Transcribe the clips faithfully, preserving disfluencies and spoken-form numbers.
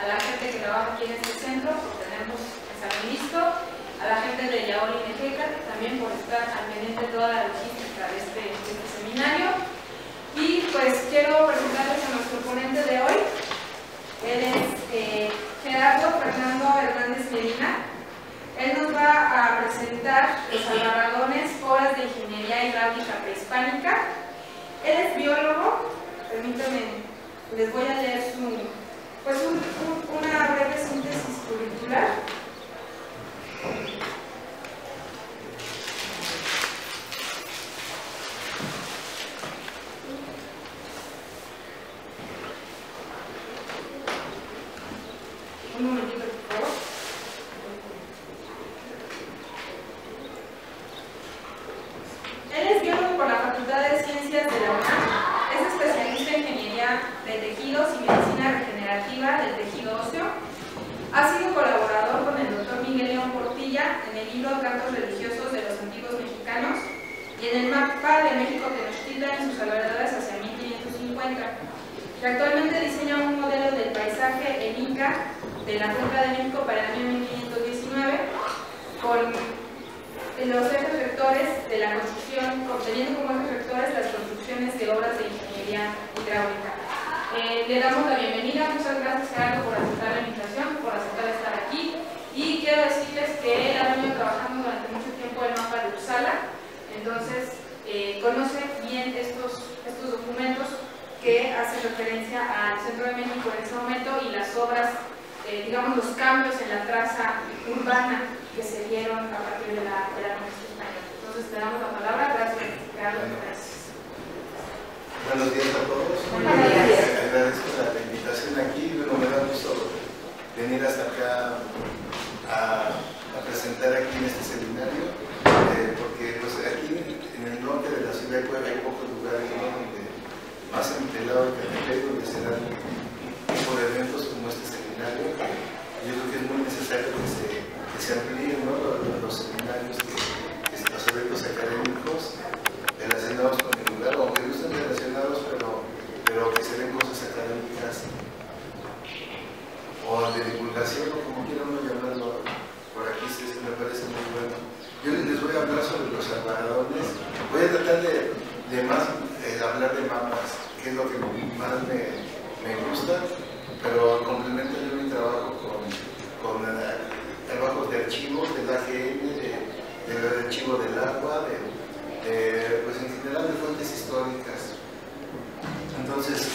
a la gente que trabaja aquí en este centro por tenernos listo, a la gente de Yaoli y Mejeca también por estar al pendiente de toda la logística de este, de este seminario. Y pues quiero presentarles a nuestro ponente de hoy. Él es eh, Gerardo Fernando Hernández Medina. Él nos va a presentar los albarradones, obras de ingeniería hidráulica prehispánica. Él es biólogo. Permítanme, les voy a leer su, pues un, un, una breve síntesis curricular. Un momentito, por favor. Él es biólogo por la Facultad de Ciencias de la UNAM. Es especialista en ingeniería de tejidos y medicina regenerativa del tejido óseo. Ha sido colaborador con el doctor Miguel León Portilla en el libro Cantos Religiosos de los Antiguos Mexicanos y en el mapa de México Tenochtitlan en sus alrededores hacia mil quinientos cincuenta. Que actualmente diseña un modelo del paisaje el Inca de la Cuenca de México para el año mil quinientos diecinueve con los ejes rectores de la construcción, teniendo como ejes rectores las construcciones de obras de ingeniería hidráulica. Eh, le damos la bienvenida, muchas gracias Gerardo por aceptar la invitación, por aceptar estar aquí, y quiero decirles que él ha venido trabajando durante mucho tiempo el mapa de Uppsala, entonces eh, conoce bien estos, estos documentos que hacen referencia al centro de México en ese momento y las obras, eh, digamos los cambios en la traza urbana que se dieron a partir de la, de la conquista española. Entonces te damos la palabra, gracias Gerardo, gracias. Buenos días a todos. Buenos días. Agradezco la, la invitación aquí. Bueno, me da gusto venir hasta acá a, a presentar aquí en este seminario, eh, porque pues, aquí en el norte de la ciudad de Puebla hay pocos lugares, ¿no?, donde, más en el lado de Catepec, donde se dan un tipo de eventos como este seminario. Yo creo que es muy necesario que se, que se amplíen, ¿no?, los, los seminarios, que, que los eventos académicos relacionados con el lugar, aunque no estén relacionados, pero, pero que se den cosas académicas o de divulgación, o como quieran uno llamarlo por aquí, sí, me parece muy bueno. Yo les voy a hablar sobre los albarradones. Voy a tratar de, de más eh, hablar de mapas, que es lo que más me, me gusta, pero complemento yo mi trabajo con, con uh, trabajos de archivos del A G N, de, del archivo del agua, de Eh, pues en general de fuentes históricas. Entonces,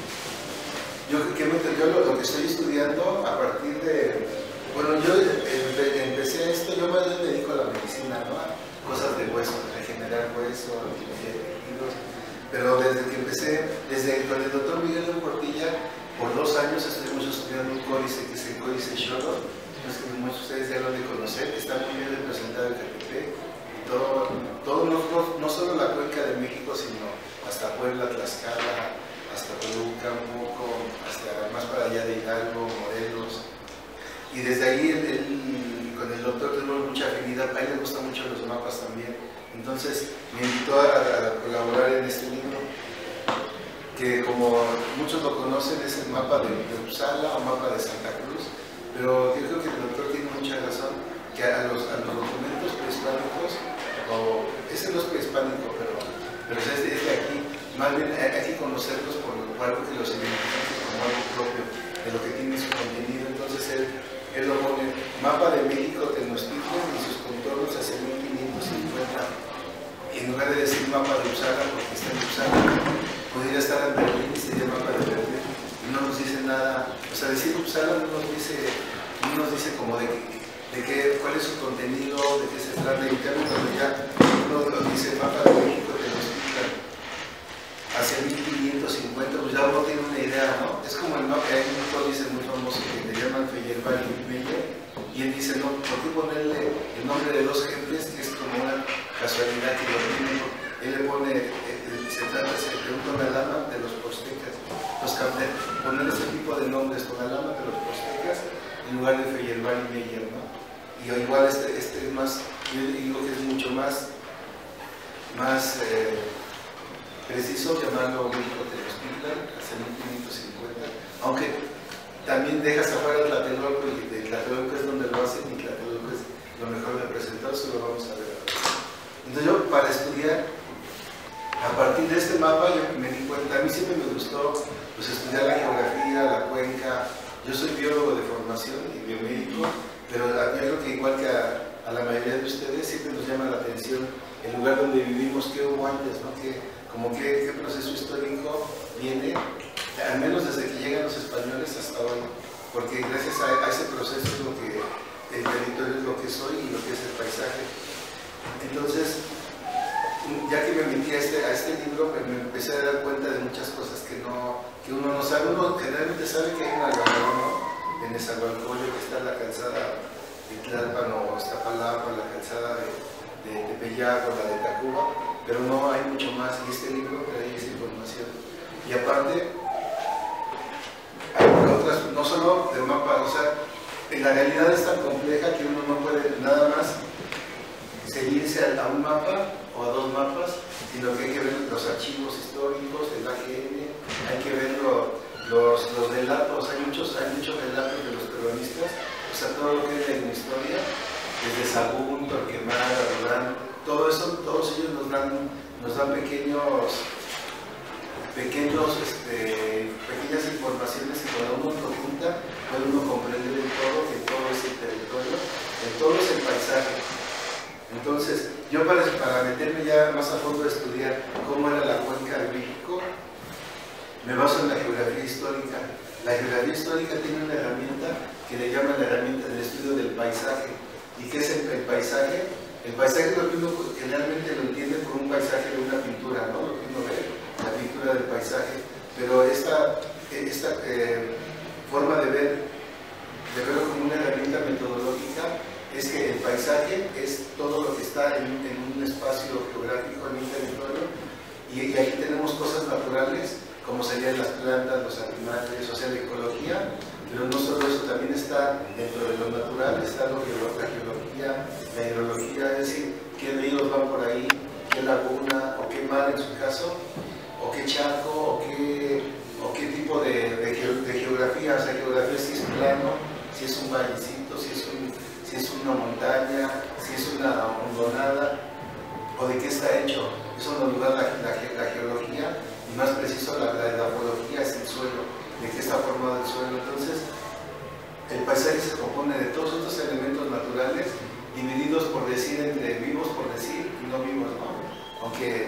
yo, que me, yo lo, lo que estoy estudiando a partir de, bueno, yo eh, empecé esto, yo más me dedico a la medicina, ¿no?, a cosas de hueso, a regenerar hueso, a tejidos, pero desde que empecé, desde con el doctor Miguel León Portilla, por dos años estuvimos estudiando un códice que es el códice Xolo, muchos de ustedes ya lo han de conocer, está muy bien representado en Catepec. Todo, todo no, no, no solo la cuenca de México, sino hasta Puebla, Tlaxcala, hasta Toluca, un poco, hasta más para allá de Hidalgo, Morelos. Y desde ahí el, el, con el doctor tenemos mucha afinidad, a él le gustan mucho los mapas también. Entonces me invitó a, a colaborar en este libro, que como muchos lo conocen es el mapa de, de Uppsala o mapa de Santa Cruz, pero yo creo que el doctor tiene mucha razón, que a los, a los documentos prehispánicos, o ese no es prehispánico, pero, pero es, de, es de aquí, más bien hay que conocerlos por algo que los identifica como algo propio de lo que tiene su contenido. Entonces él, él lo pone mapa de México Tenochtitlan y sus contornos hacia mil quinientos cincuenta, y en lugar de decir mapa de Uppsala, porque está en Uppsala, podría estar en Berlín y sería mapa de Berlín, y no nos dice nada. O sea, decir Uppsala no nos dice, no nos dice como de que de qué, cuál es su contenido, de qué se trata, y cambio cuando ya uno lo dice mapa de México Tenochtitlan hacia mil quinientos cincuenta, pues ya uno tiene una idea, ¿no? Es como el mapa, hay un códice muy famoso que le llaman Feyerabad y Meyer, y él dice, no, ¿por qué ponerle el nombre de dos gentes, que es como una casualidad que lo tiene? Él le pone, eh, se trata, se pregunta una lama de los postecas, los cambian, poner ese tipo de nombres con la lama de los postecas en lugar de Feyerabad y Meyer, ¿no? Y igual este, este es más, yo digo que es mucho más, más eh, preciso llamarlo México Tenochtitlan hacia mil quinientos cincuenta, aunque también dejas afuera Tlatelolco, y de Tlatelolco es donde lo hacen, y Tlatelolco es lo mejor representado, eso lo vamos a ver ahora. Entonces yo, para estudiar, a partir de este mapa, yo me di cuenta, a mí siempre me gustó pues, estudiar la geografía, la cuenca. Yo soy biólogo de formación y biomédico, pero yo creo que igual que a, a la mayoría de ustedes, siempre nos llama la atención el lugar donde vivimos, qué hubo antes, ¿no? Que, como qué, qué proceso histórico viene, al menos desde que llegan los españoles hasta hoy, porque gracias a, a ese proceso es lo que el territorio es lo que soy y lo que es el paisaje. Entonces, ya que me metí a este, a este libro, me empecé a dar cuenta de muchas cosas que, no, que uno no sabe. Uno generalmente sabe que hay un algodón en Nezahualcóyotl, que está en la calzada de Tlalpan o Iztapalapa, la calzada de, de Tepeyac o la de Tacuba, pero no hay mucho más, y este libro trae esa información. Y aparte, hay otras, no solo del mapa, o sea, la realidad es tan compleja que uno no puede nada más seguirse a un mapa o a dos mapas, sino que hay que ver los archivos históricos, el A G N, hay que ver lo, los, los relatos, hay muchos, hay muchos relatos de los peronistas, o sea, todo lo que hay en la historia, desde Sahagún, Torquemada, Roldán, todo eso, todos ellos nos dan, nos dan pequeños, pequeños, este, pequeñas informaciones que cuando uno lo junta, puede uno comprender el todo, que todo es el territorio, el todo es el paisaje. Entonces, yo para, para meterme ya más a fondo a estudiar cómo era la cuenca de México, me baso en la geografía histórica. La geografía histórica tiene una herramienta que le llaman la herramienta del estudio del paisaje. ¿Y qué es el, el paisaje? El paisaje es lo que uno generalmente lo entiende por un paisaje de una pintura, ¿no? Lo que uno ve, la pintura del paisaje. Pero esta, esta eh, forma de ver, de verlo como una herramienta metodológica, es que el paisaje es todo lo que está en, en un espacio geográfico, en un territorio, y, y ahí tenemos cosas naturales, como serían las plantas, los animales, o sea, la ecología, pero no solo eso, también está dentro de lo natural, está lo que, la geología, la hidrología, es decir, qué ríos van por ahí, qué laguna, o qué mar en su caso, o qué charco, o qué, o qué tipo de, de, de geografía, o sea, geografía si es plano, si es un vallecito, si es un si es una montaña, si es una hondonada, o de qué está hecho. Eso nos da la, la, la geología, y más preciso la, la edafología es el suelo, de qué está formado el suelo. Entonces, el paisaje se compone de todos estos elementos naturales, divididos por decir entre vivos por decir y no vivos, ¿no? Aunque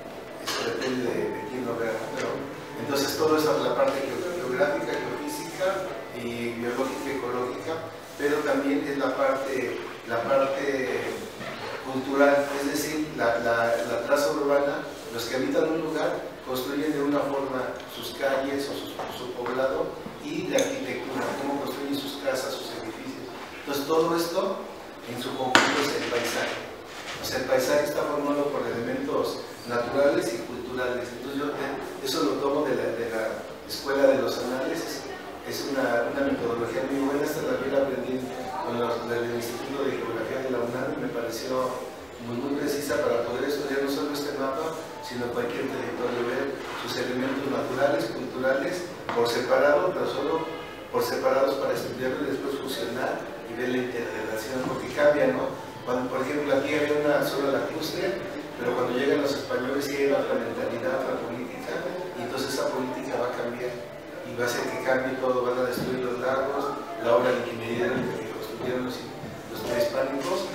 eso depende de, de quién lo vea, ¿no? Pero, entonces, todo eso es la parte geográfica, geofísica y biológica y ecológica, pero también es la parte, la parte cultural, es decir, la, la, la traza urbana. Los que habitan un lugar construyen de una forma sus calles o su, su poblado, y de arquitectura, cómo construyen sus casas, sus edificios. Entonces todo esto en su conjunto es el paisaje. O sea, el paisaje está formado por elementos naturales y culturales. Entonces yo eso lo tomo de la, de la Escuela de los Anales. Es una, una metodología muy buena. Esta también la aprendí con los, del Instituto de Geografía de la UNAM, y me pareció muy, muy precisa para poder estudiar no solo este mapa, sino cualquier territorio, ver sus elementos naturales, culturales, por separado, pero solo por separados para estudiarlo y después fusionar y ver la interrelación, porque cambia, ¿no? Cuando, por ejemplo, aquí había una sola lacustre, pero cuando llegan los españoles sí hay otra mentalidad, otra política, y entonces esa política va a cambiar. Y va a hacer que cambie todo, van a destruir los lagos, la obra de Quimedera que construyeron los, los prehispánicos,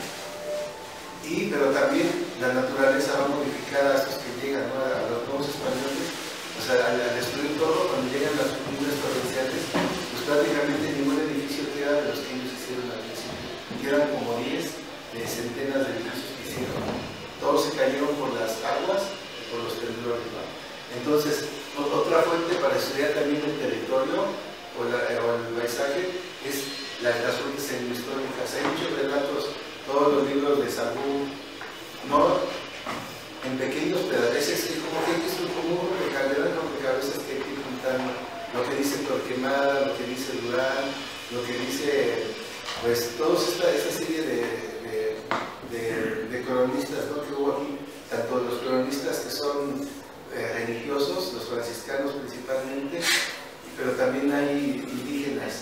y, pero también la naturaleza va a modificar a estos que llegan, ¿no? A los nuevos españoles. O sea, al, al destruir todo, cuando llegan las cumbres torrenciales, pues prácticamente ningún edificio queda de los que ellos hicieron al principio. Quedan como diez de centenas de edificios que hicieron. Todos se cayeron por las aguas y por los temblores, ¿no? Entonces, otra fuente para estudiar también el territorio o, la, o el paisaje es la, las fuentes históricas. Hay muchos relatos, todos los libros de Sahagún, no en pequeños pedazos, es como que es un común de Calderón, rompecabezas que hay que ir juntando lo que dice Torquemada, lo que dice Durán, lo que dice, pues, toda esta, esta serie de, de, de, de cronistas, ¿no? Que hubo aquí, tanto los cronistas que son Eh, religiosos, los franciscanos principalmente, pero también hay indígenas,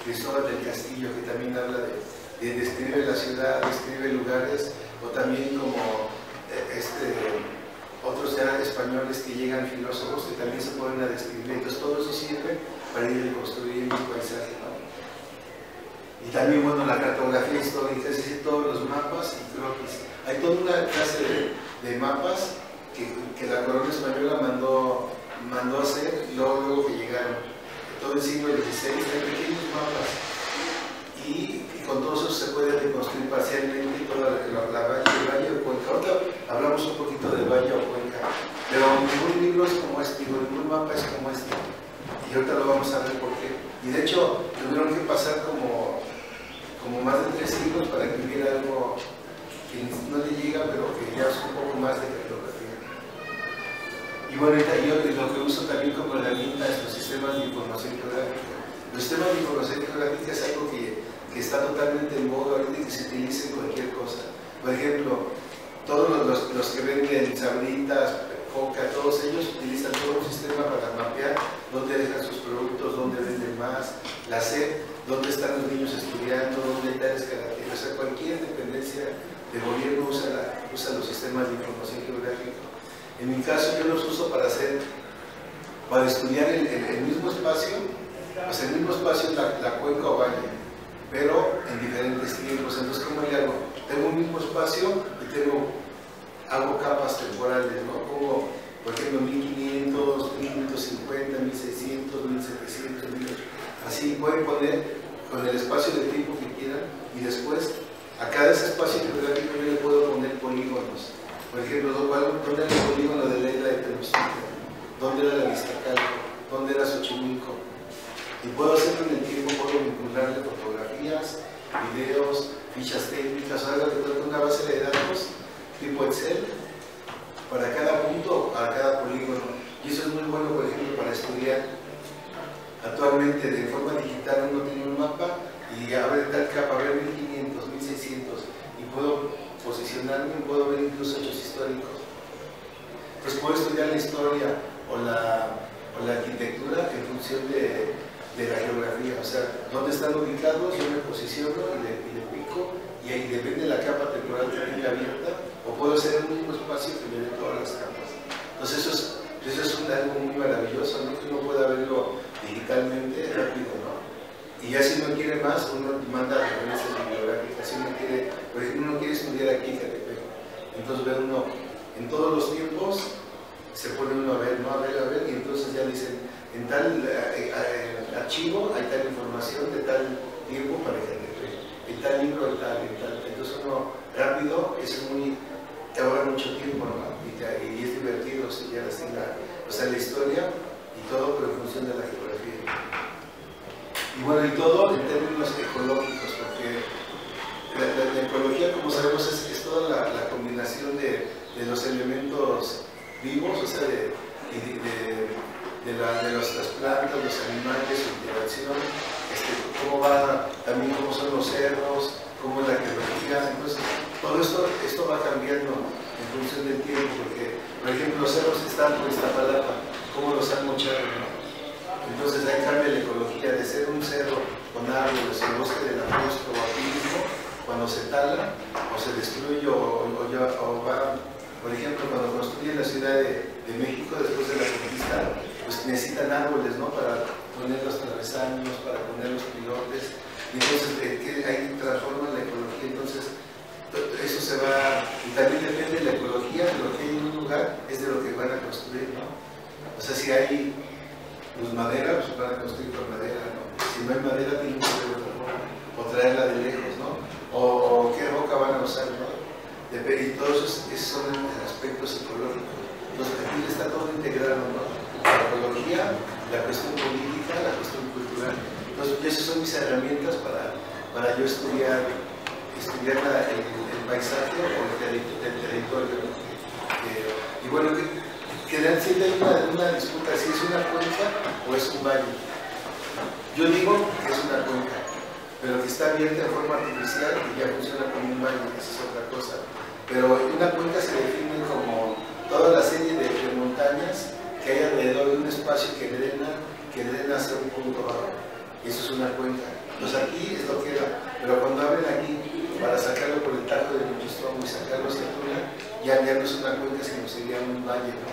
Cristóbal del Castillo, que también habla de, de describe la ciudad, describe lugares, o también como este, otros ya españoles que llegan filósofos que también se ponen a describir. Entonces todo eso sirve para ir construyendo un paisaje, ¿no? Y también, bueno, la cartografía histórica, es decir, todos los mapas y croquis. Hay toda una clase de, de mapas que, que la corona española mandó, mandó hacer luego, luego que llegaron. Todo el siglo dieciséis hay pequeños mapas y, y con todos esos se puede reconstruir parcialmente toda la, la, la valle, el Valle de Cuenca. Ahora hablamos un poquito del Valle de Cuenca, pero ningún libro es como este, ningún mapa es como este. Y ahorita lo vamos a ver por qué. Y de hecho tuvieron que pasar como, como más de tres siglos para que hubiera algo que no le llega, pero que ya es un poco más de cartografía. Y bueno, yo lo que uso también como herramienta es los sistemas de información geográfica. Los sistemas de información geográfica es algo que, que está totalmente en boga ahorita y que se utiliza en cualquier cosa. Por ejemplo, todos los, los, los que venden sabritas, coca, todos ellos utilizan todo un sistema para mapear dónde dejan sus productos, dónde venden más, la sed, dónde están los niños estudiando, dónde hay tales características. O sea, cualquier dependencia de gobierno usa, la, usa los sistemas de información geográfica. En mi caso yo los uso para hacer, para estudiar el, el, el mismo espacio, pues el mismo espacio es la, la cuenca o valle, pero en diferentes tiempos. Entonces, ¿cómo le hago? Tengo un mismo espacio y tengo, hago capas temporales, ¿no? Pongo, por ejemplo, mil quinientos, mil quinientos cincuenta, mil seiscientos, mil setecientos, mil ochocientos. Así pueden poner con el espacio de tiempo que quieran y después a cada ese espacio geográfico yo le puedo poner polígonos. Por ejemplo, ¿dónde era el polígono de la isla de Tenochtitlan? ¿Dónde era la Iztacalco? ¿Dónde era Xochimilco? Y puedo hacerlo en el tiempo, puedo vincularle fotografías, videos, fichas técnicas, o algo que tenga una base de datos tipo Excel para cada punto, para cada polígono. Y eso es muy bueno, por ejemplo, para estudiar. Actualmente, de forma digital, uno tiene un mapa y abre tal capa, ver mil quinientos, mil seiscientos, y puedo posicionarme, puedo ver incluso hechos históricos. Entonces puedo estudiar la historia o la, o la arquitectura en función de, de la geografía, o sea, dónde están ubicados, yo me posiciono y le, y le pico, y ahí depende de la capa temporal que tenga abierta, o puedo hacer un mismo espacio que me dé todas las capas. Entonces eso es, eso es un, algo muy maravilloso, ¿no? Que uno pueda verlo digitalmente rápido, ¿no? Y ya si uno quiere más, uno manda referencias bibliográficas. Si uno quiere, por ejemplo, uno quiere estudiar aquí en Catepec, entonces ve uno, en todos los tiempos, se pone uno a ver, ¿no? A ver, a ver, y entonces ya dicen, en tal eh, eh, archivo hay tal información de tal tiempo para Catepec, en tal libro, en tal, en tal. Entonces uno rápido, eso es muy, te ahorra mucho tiempo, ¿no? Y, te, y es divertido estudiar así la, o sea, la historia y todo, pero en función de la geografía. Y bueno, y todo en términos ecológicos, porque la, la, la ecología, como sabemos, es, es toda la, la combinación de, de los elementos vivos, o sea, de, de, de, de, la, de los, las plantas, los animales, su interacción, este, cómo va, también cómo son los cerros, cómo es la geología. Entonces, todo esto, esto va cambiando en función del tiempo, porque, por ejemplo, los cerros están por Iztapalapa, cómo los han mochado, ¿no? Entonces ahí cambia la ecología de ser un cerro con árboles, el bosque del Apóstol o aquí mismo, cuando se tala o se destruye o, o, ya, o va, por ejemplo, cuando construyen la Ciudad de, de México después de la conquista, pues necesitan árboles, ¿no? Para poner los travesaños, para poner los pilotes, y entonces eh, que ahí transforman la ecología. Entonces eso se va, y también depende de la ecología, de lo que hay en un lugar, es de lo que van a construir, ¿no? O sea, si hay pues madera, pues van a construir con madera, ¿no? Si no hay madera, tienen que hacer otra forma, o traerla de lejos, ¿no? O, o qué roca van a usar, ¿no? Y todos esos, esos son aspectos ecológicos. Entonces aquí está todo integrado, ¿no? La ecología, la cuestión política, la cuestión cultural. Entonces esas son mis herramientas para, para yo estudiar, estudiar la, el, el paisaje o el, el, el territorio, ¿no? Eh, y bueno, que, que siempre hay una, una disputa si es una cuenca o es un valle. Yo digo que es una cuenca, pero que está abierta de forma artificial y ya funciona como un valle, esa es otra cosa. Pero una cuenca se define como toda la serie de, de montañas que hay alrededor de un espacio que drena, que drena hacia un punto bajo. eso es una cuenca. Entonces aquí es lo que era, pero cuando abren aquí para sacarlo por el tajo del Muchostongo y sacarlo hacia Tula, ya, ya no es una cuenca, sino sería un valle, ¿no?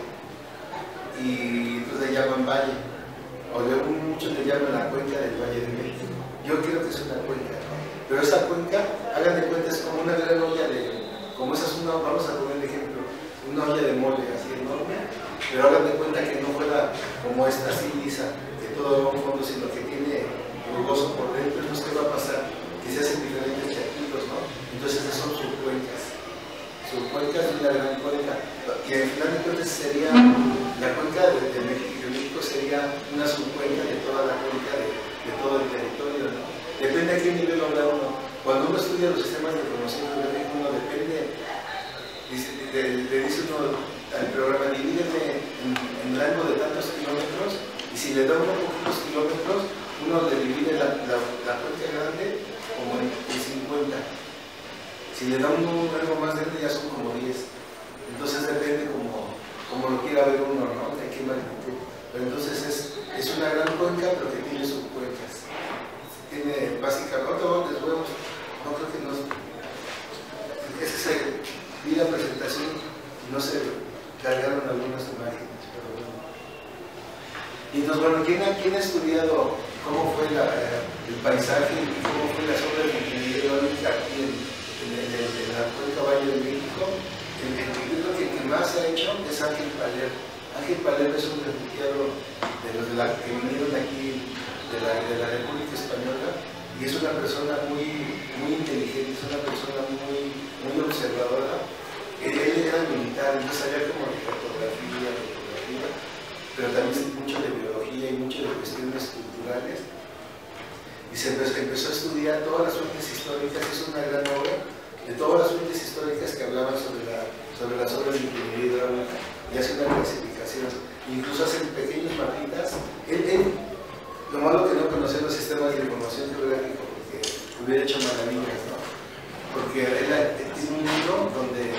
Y entonces le llaman valle, o de muchos le llaman la cuenca del Valle de México. Yo creo que es una cuenca, ¿no? Pero esa cuenca, hagan de cuenta, es como una gran olla de, como esa es una, vamos a poner el ejemplo, una olla de mole así enorme, pero hagan de cuenta que no fuera como esta así lisa, que todo va a un fondo, sino que tiene rugoso por dentro. Entonces, ¿qué va a pasar? Que se hacen diferentes charquitos, ¿no? Entonces esas son subcuencas. Subcuencas y una gran cuenca. Y al final de cuentas sería, la cuenca de, de, México, de México sería una subcuenca de toda la cuenca de, de todo el territorio, ¿no? Depende a qué nivel lo habla uno. Cuando uno estudia los sistemas de información geográfica, uno depende, dice, de, le dice uno al programa, divídeme en, en rango de tantos kilómetros, y si le da unos poquitos kilómetros, uno le divide la, la, la cuenca grande como en, en cincuenta. Si le da un rango más grande ya son como diez. Entonces depende como, como lo quiera ver uno, ¿no? De qué magnitud. Pero entonces es, es una gran cuenca, pero que tiene subcuencas. Tiene básicamente, no, les voy a, no creo que no. Es que se vi la presentación y no se cargaron algunas imágenes, pero bueno. Y entonces, bueno, ¿quién ha, quién ha estudiado cómo fue la, el paisaje y cómo fue las obras de ingeniería eólica aquí en, en, en, en la cuenca Valle de México? El, el, el que, que más se ha hecho es Ángel Paler. Ángel Paler es un refugiado de los de la, que vinieron aquí de la, de la República Española, y es una persona muy, muy inteligente, es una persona muy, muy observadora. Él, él era militar, entonces sabía como de cartografía, de topografía, pero también mucho de biología y mucho de cuestiones culturales. Y se empezó, empezó a estudiar todas las fuentes históricas. Es una gran obra de todas las fuentes históricas que hablaban sobre, la, sobre las obras de ingeniería hidráulica, y hace una clasificación, incluso hacen pequeños mapitas. Él, él, lo malo que no conocía los sistemas de información geográfica, porque hubiera hecho maravillas, ¿no? Porque él, él tiene un libro donde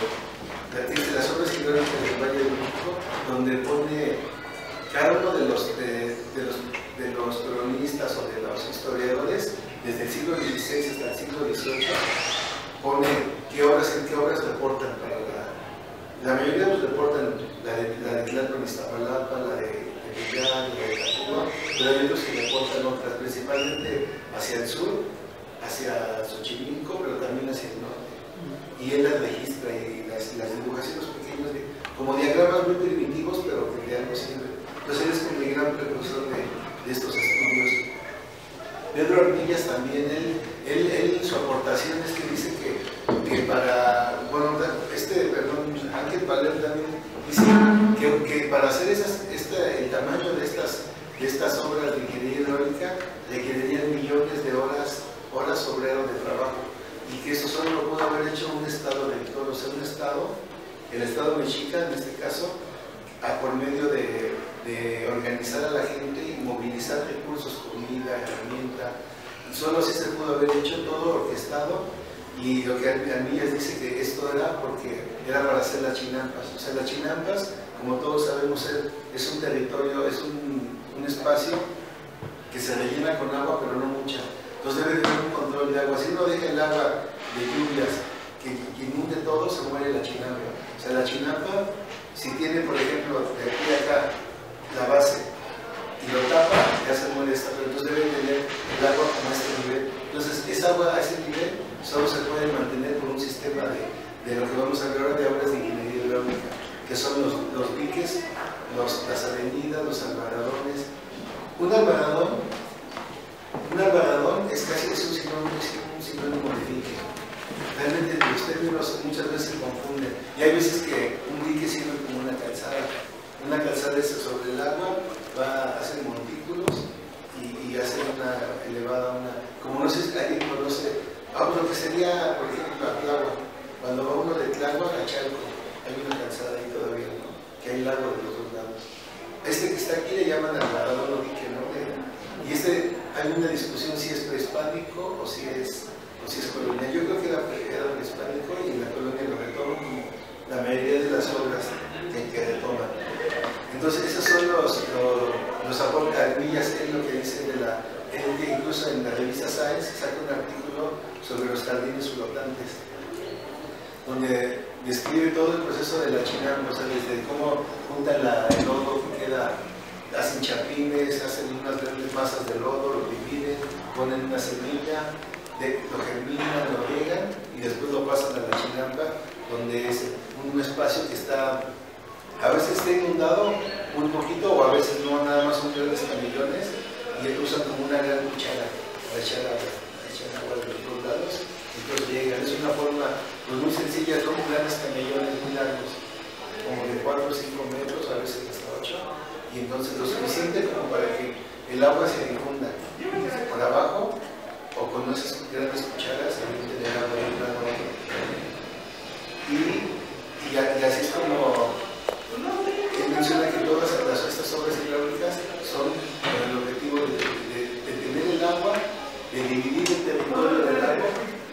de las obras hidráulicas del Valle de México, donde pone cada uno de los, de, de los, de los cronistas o de los historiadores, desde el siglo dieciséis hasta el siglo dieciocho, pone qué obras, en qué obras reportan para la... La mayoría los reportan la de, la de Tlalpan, Iztapalapa, la de Villar, la de Tacuba, pero hay otros que reportan otras, principalmente hacia el sur, hacia Xochimilco, pero también hacia el norte. Y él las registra y las, las dibujaciones pequeños, de, como diagramas muy primitivos, pero que de algo sirve. Entonces él es como el gran precursor de, de estos estudios. Pedro Armillas también, él, él, él su aportación es que dice que, que para, bueno, este, perdón, Ángel Paler también dice que, que para hacer esas, esta, el tamaño de estas, de estas obras de ingeniería hidráulica requerirían millones de horas, horas obreras de trabajo, y que eso solo lo pudo haber hecho un estado rector, o sea, un estado, el estado mexica en este caso, a, por medio de, de organizar a la gente y movilizar recursos, comida, herramienta. Solo así se pudo haber hecho todo orquestado, y lo que Armillas dice que esto era porque era para hacer las chinampas. O sea, las chinampas, como todos sabemos, es un territorio, es un, un espacio que se rellena con agua, pero no mucha. Entonces debe tener un control de agua. Si uno deja el agua de lluvias que, que inunde todo, se muere la chinampa. O sea, la chinampa, si tiene, por ejemplo, de aquí a acá la base y lo tapa, ya se muere esta, pero entonces debe tener el agua como a este nivel. Entonces, esa agua a ese nivel solo se puede mantener por un sistema de, de lo que vamos a hablar ahora de obras de ingeniería hidráulica, que son los, los diques, los, las avenidas, los albaradones. Un albaradón, un albaradón es casi es un sinónimo, un sinónimo de dique. Realmente los términos muchas veces se confunden, y hay veces que un dique sirve como una calzada. Una calzada es sobre el agua, va a hacer montículos y, y hace una elevada, una, como no sé si alguien conoce, vamos, lo que sería, por ejemplo, a Tláhuac. Cuando va uno de Tláhuac a Chalco, hay una calzada ahí todavía, ¿no? Que hay lago de los dos lados. Este que está aquí le llaman albaradón o dique, ¿no? Y este, hay una discusión si es prehispánico o si es, o si es colonial. Yo creo que era, era prehispánico, y en la colonia lo retoman como la mayoría de las obras que, que retoman. Entonces esos son los, los, los aportes. Armillas es lo que dice de la, él que incluso en la revista Science saca un artículo sobre los jardines flotantes, donde describe todo el proceso de la chinampa, o sea, desde cómo juntan la, el lodo que queda, hacen chapines, hacen unas grandes masas de lodo, lo dividen, ponen una semilla, de, lo germinan, lo riegan y después lo pasan a la chinampa, donde es un espacio que está, a veces está inundado un poquito o a veces no, nada más son grandes camellones y usan como una gran cuchara para echar, a, a echar agua de los dos lados. Entonces llegan, es una forma pues, muy sencilla, son grandes camellones muy largos, como de cuatro o cinco metros, a veces hasta ocho, y entonces lo suficiente como para que el agua se difunda por abajo o con esas grandes cucharas se mete el agua de un lado a otro. Y, y, y así es como él menciona que todas las, estas obras hidráulicas son con el objetivo de, de, de tener el agua, de dividir el territorio del lago.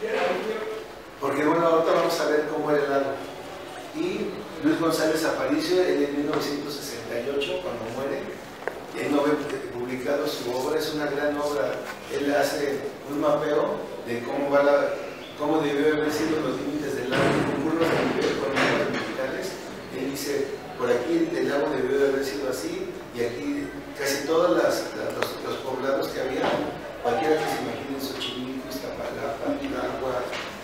Porque bueno, ahorita vamos a ver cómo era el lago. Y Luis González Aparicio, él en mil novecientos sesenta y ocho, cuando muere, él no ve publicado su obra, es una gran obra. Él hace un mapeo de cómo va la, cómo debió haber sido los límites del lago, con curvas de nivel, con curvas verticales. Él dice, por aquí el lago debió de haber sido así, y aquí casi todos las, los, los poblados que había, cualquiera que se imagine, Xochimilco, Iztapalapa, Tláhuac,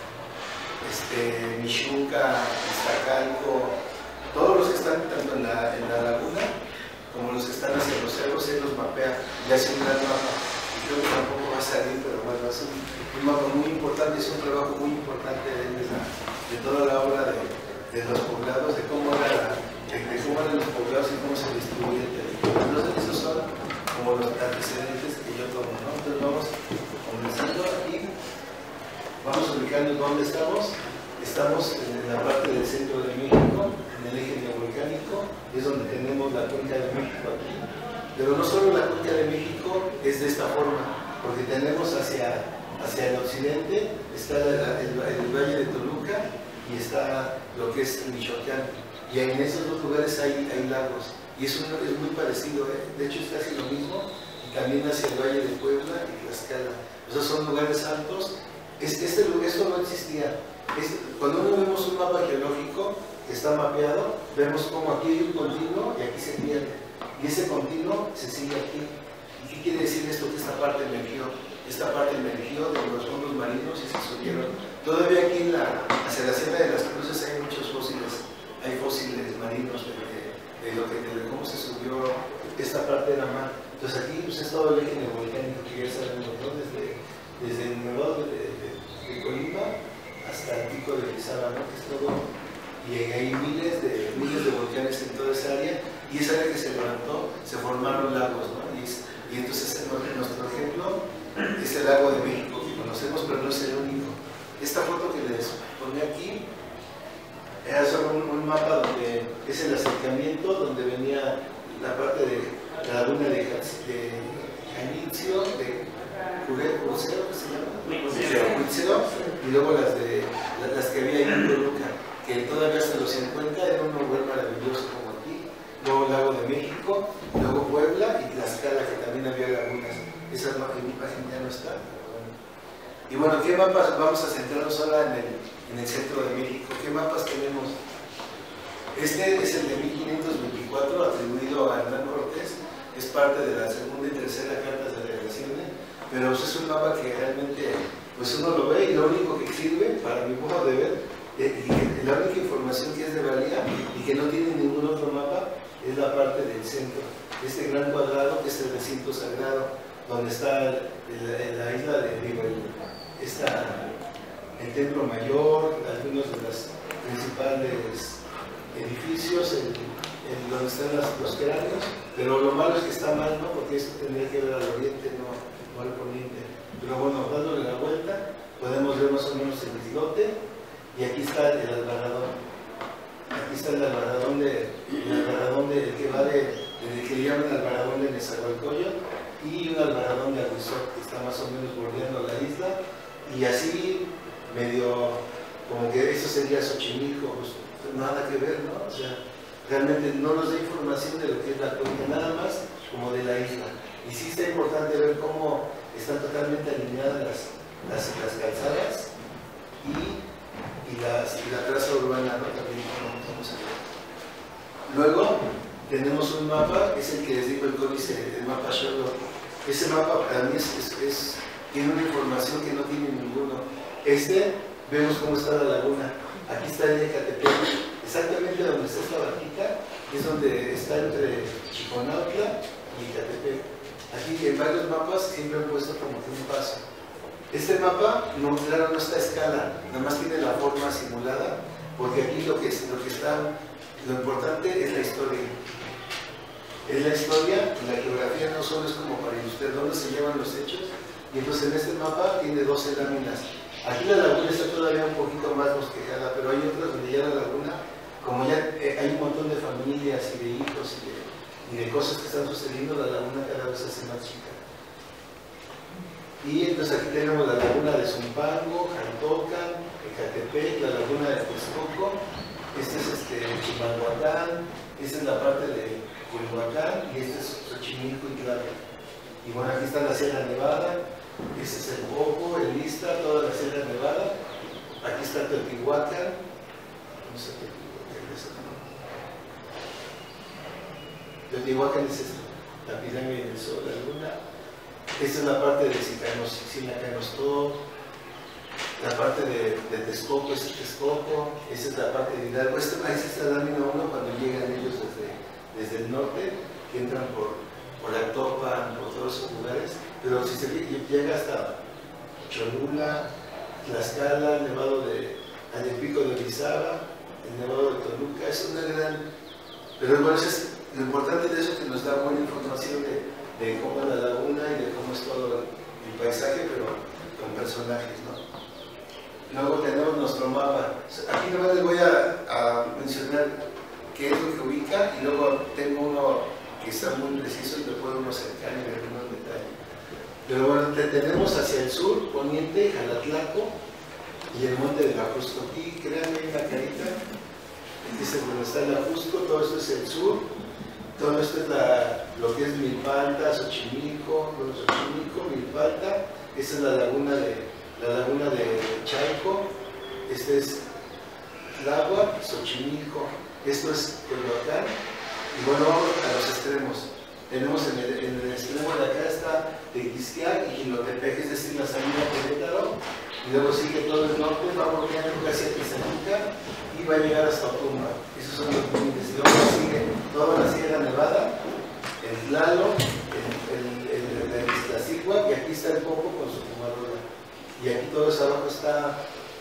este, Mixuca, Iztacalco, todos los que están tanto en la, en la laguna como los que están hacia los cerros, él los mapea y hace un gran mapa. Y creo que tampoco va a salir, pero bueno, es un, un mapa muy importante, es un trabajo muy importante de, de, la, de toda la obra de, de los poblados, de cómo, era, de, de cómo eran los poblados y cómo se distribuye el territorio. Entonces, esos son como los antecedentes que yo tomo, ¿no? Entonces, vamos comenzando aquí, vamos ubicando dónde estamos. Estamos en la parte del centro de México, en el eje neovolcánico, es donde tenemos la cuenca de México aquí. Pero no solo la cuenca de México es de esta forma, porque tenemos hacia, hacia el occidente, está el, el, el Valle de Toluca y está lo que es Michoacán. Y en esos dos lugares hay, hay lagos, y es, un, es muy parecido, ¿eh? De hecho es casi lo mismo, y también hacia el Valle de Puebla y Tlaxcala. Esos son lugares altos. Este, este, esto no existía. Es, cuando uno vemos un mapa geológico que está mapeado, vemos como aquí hay un continuo y aquí se pierde. Y ese continuo se sigue aquí. ¿Y qué quiere decir esto? Que esta parte emergió. Esta parte emergió de los fondos marinos y se subieron. Todavía aquí en la, hacia la Sierra de las Cruces hay muchos fósiles. Hay fósiles marinos de, de, de, lo que, de cómo se subió esta parte de la mar. Entonces aquí pues, es todo el eje neovolcánico que ya sabemos, ¿no? Desde, desde el nevado de, de, de Colima hasta el pico de Orizaba, ¿no? Que es todo, y hay miles de, miles de volcanes en toda esa área, y esa área que se levantó, se formaron lagos, ¿no? Y, es, y entonces nuestro ejemplo es el lago de México, que conocemos, pero no es el único. Esta foto que les pone aquí era solo un, un mapa donde es el acercamiento, donde venía la parte de la laguna de, de Janitzio, de Huitzeo, ¿qué se llama? Huitzeo, y luego las, de, las que había ahí en Toluca, que todavía hasta los cincuenta era un lugar maravilloso como aquí, luego el Lago de México, luego Puebla y Tlaxcala, que también había lagunas. Esa imagen ya no está. Y bueno, ¿qué mapas? Vamos a centrarnos ahora en el, en el centro de México. ¿Qué mapas tenemos? Este es el de mil quinientos veinticuatro, atribuido a Hernán Cortés, es parte de la segunda y tercera cartas de relaciones, pero pues es un mapa que realmente pues uno lo ve y lo único que sirve para mi modo de ver, eh, y la única información que es de valía y que no tiene ningún otro mapa es la parte del centro, este gran cuadrado que es el recinto sagrado, donde está el, el, la isla de digo, el, está el templo mayor, algunos de los principales edificios, el, el, donde están las, los cráneos, pero lo malo es que está mal, ¿no? Porque esto tendría que ver al oriente, no, no al poniente. Pero bueno, dándole la vuelta, podemos ver más o menos el islote, y aquí está el albarradón. Aquí está el albarradón, de, el albarradón de, que va de, de que le llaman albarradón de Nezahualcóyotl, y un albarradón de Aguizot, que está más o menos bordeando la isla, y así medio, como que eso sería Xochimilco, pues nada que ver, ¿no? O sea, realmente no nos da información de lo que es la cuenca, nada más como de la isla. Y sí está importante ver cómo están totalmente alineadas las, las, las calzadas y, y, las, y la traza urbana, ¿no? También como vamos a ver. Luego tenemos un mapa, es el que les digo, el códice, el mapa Sherlock. Ese mapa para mí es, es, es, tiene una información que no tiene ninguno. Este, vemos cómo está la laguna. Aquí está el Ecatepec, exactamente donde está esta barquita, es donde está entre Chiconautla y Ecatepec. Aquí en varios mapas siempre han puesto como que un paso. Este mapa, no, claro, no está a escala, nada más tiene la forma simulada, porque aquí lo que, lo que está, lo importante es la historia. Es la historia, la geografía no solo es como para ilustrar dónde se llevan los hechos, y entonces en este mapa tiene doce láminas. Aquí la laguna está todavía un poquito más bosquejada, pero hay otras donde ya la laguna, como ya eh, hay un montón de familias y de hijos y de, y de cosas que están sucediendo, la laguna cada vez se hace más chica. Y entonces aquí tenemos la laguna de Zumpango, Jantocan, Ecatepec, la laguna de Texcoco, este es este, Chimalhuacán, esta es la parte de Culhuacán y este es Xochimilco y Tlalpan. Y bueno, aquí está la Sierra Nevada, este es el Popo, el Ista, toda la Sierra Nevada. Aquí está Teotihuacán. No sé qué es. Teotihuacán es esta, la pirámide del Sol, la Luna. Esta es la parte de Sinacanostó, la parte de, de Texcoco, este es Texcoco, esta es la parte de Hidalgo. Este país está lámina uno cuando llegan ellos desde, desde el norte, que entran por, por Actopan, por todos esos lugares, pero si se llega hasta Cholula, Tlaxcala, el nevado de el pico de Orizaba, el nevado de Toluca, es una gran. Pero bueno, eso es, lo importante de eso es que nos da buena información de, de cómo es la laguna y de cómo es todo el paisaje, pero con personajes, ¿no? Luego tenemos nuestro mapa. Aquí nomás les voy a, a mencionar qué es lo que ubica y luego tengo uno que está muy preciso y lo puedo uno acercar y ver unos detalles. Pero bueno, tenemos hacia el sur, poniente, Jalatlaco y el monte del Ajusco. Aquí, créanme, una carita. Este es donde está el Ajusco, todo esto es el sur. Todo esto es la, lo que es Milpalta, Xochimilco, bueno, Xochimilco, Milpalta. Esta es la laguna de, la laguna de Chalco. Este es Tláhuac, Xochimilco. Esto es Culhuacán. Y bueno, vamos a los extremos. Tenemos en el, en el extremo de acá está Tequisquiac y Jinotepec, es decir, la salida de Querétaro. Y luego sigue todo el norte, va volteando casi a Tizanuca y va a llegar hasta Otumba. Esos son los límites. Y luego sigue toda la Sierra Nevada, el Tlalo, el, el, el, el Iztaccíhuatl, y aquí está el Popo con su Pumarola. Y aquí todo eso abajo está,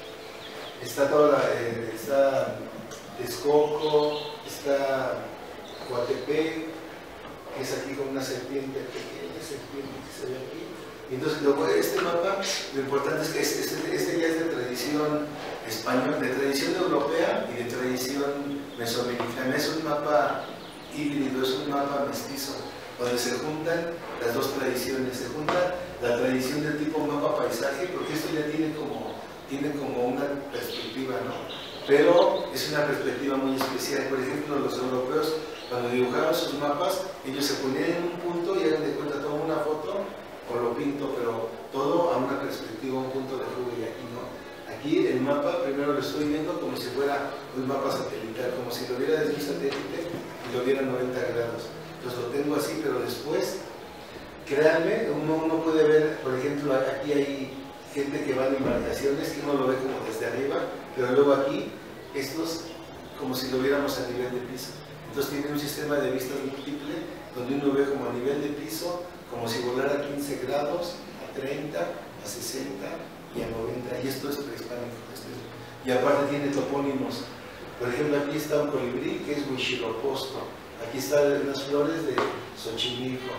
está toda la, eh, está Texcoco, está Coatepec, que es aquí con una serpiente, pequeña serpiente que se ve aquí. Y entonces, luego, este mapa, lo importante es que este, este ya es de tradición española, de tradición europea y de tradición mesoamericana. Es un mapa híbrido, es un mapa mestizo, donde se juntan las dos tradiciones. Se junta la tradición del tipo mapa paisaje, porque esto ya tiene como, tiene como una perspectiva, ¿no? Pero es una perspectiva muy especial. Por ejemplo, los europeos, cuando dibujaban sus mapas, ellos se ponían en un punto y hagan de cuenta, tomo una foto o lo pinto, pero todo a una perspectiva, un punto de fuga, y aquí no. Aquí el mapa primero lo estoy viendo como si fuera un mapa satelital, como si lo viera desde un satélite y lo viera a noventa grados. Entonces lo tengo así, pero después, créanme, uno, uno puede ver, por ejemplo, aquí hay gente que va en embarcaciones, que uno lo ve como desde arriba, pero luego aquí, estos como si lo viéramos a nivel de piso. Entonces tiene un sistema de vistas múltiple, donde uno ve como a nivel de piso, como si volara a quince grados, a treinta, a sesenta y a noventa, y esto es prehispánico. Y aparte tiene topónimos. Por ejemplo, aquí está un colibrí que es Huitzilopochtli, aquí están las flores de Xochimilco.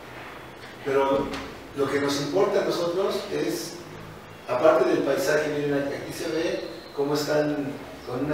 Pero lo que nos importa a nosotros es, aparte del paisaje, miren, aquí se ve cómo están con una